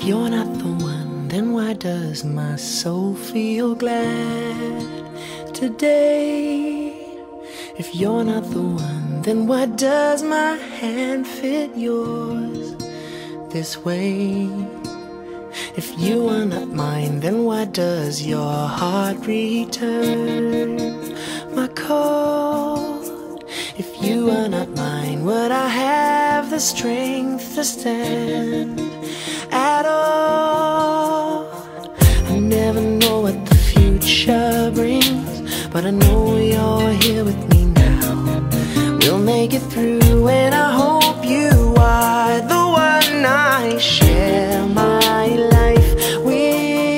If you're not the one, then why does my soul feel glad today? If you're not the one, then why does my hand fit yours this way? If you are not mine, then why does your heart return my call? If you are not mine, would I have the strength to stand at all? I never know what the future brings, but I know you're here with me now. We'll make it through, and I hope you are the one I share my life with.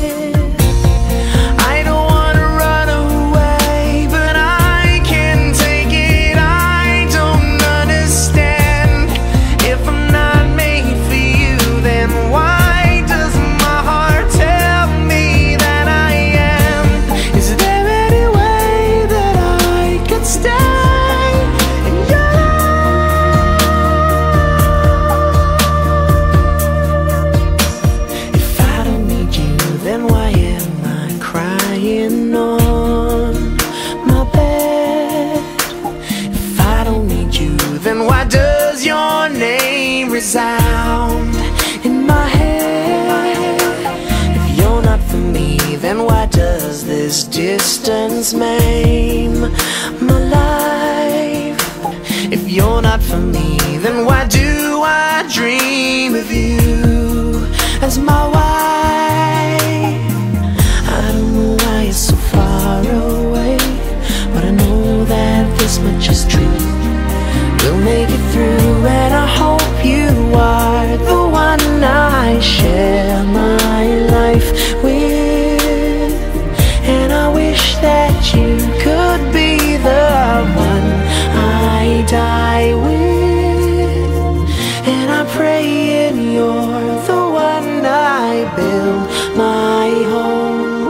I don't wanna run away, but I can't take it. I don't understand. If I'm not made for you, then why does my heart tell me that I am? Is there any way that I could stay in your life? If I don't need you, then why am I crying on my bed? If I don't need you, then why does your name resound in my head? If you're not for me, then why does this distance maim my life? If you're not for me, then why do I dream of you as my wife? I don't know why you're so far away, but I know that this much is true. We'll make it through, and I hope you are the one I share my life with. And I wish that you could be the one I die with. And I pray and you're the one I build my home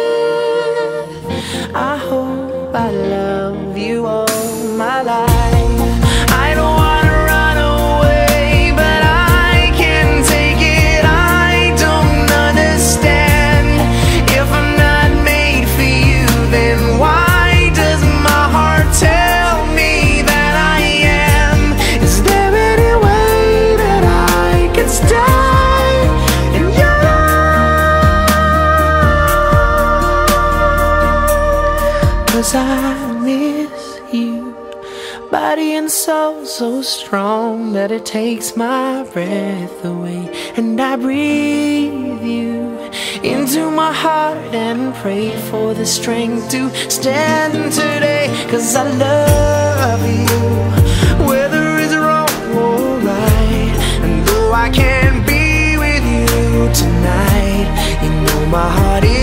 with. I hope I love you all my life. I don't wanna run away, but I can't take it. I don't understand. If I'm not made for you, then why does my heart tell me that I am? Is there any way that I can stay in your life? 'Cause I miss you, body and soul so strong that it takes my breath away. And I breathe you into my heart and pray for the strength to stand today. 'Cause I love you, whether it's wrong or right. And though I can't be with you tonight, you know my heart is